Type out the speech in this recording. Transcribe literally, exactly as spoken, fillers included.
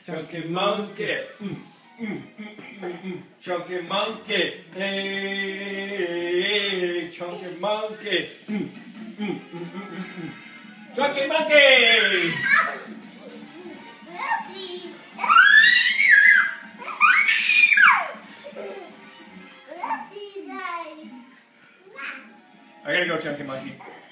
Chunky monkey. Mm, mm, mm, mm, mm. Chunky monkey. Hey, chunky monkey. Mm, mm, mm, mm, mm, mm. Chunky monkey. I gotta go, chunky monkey.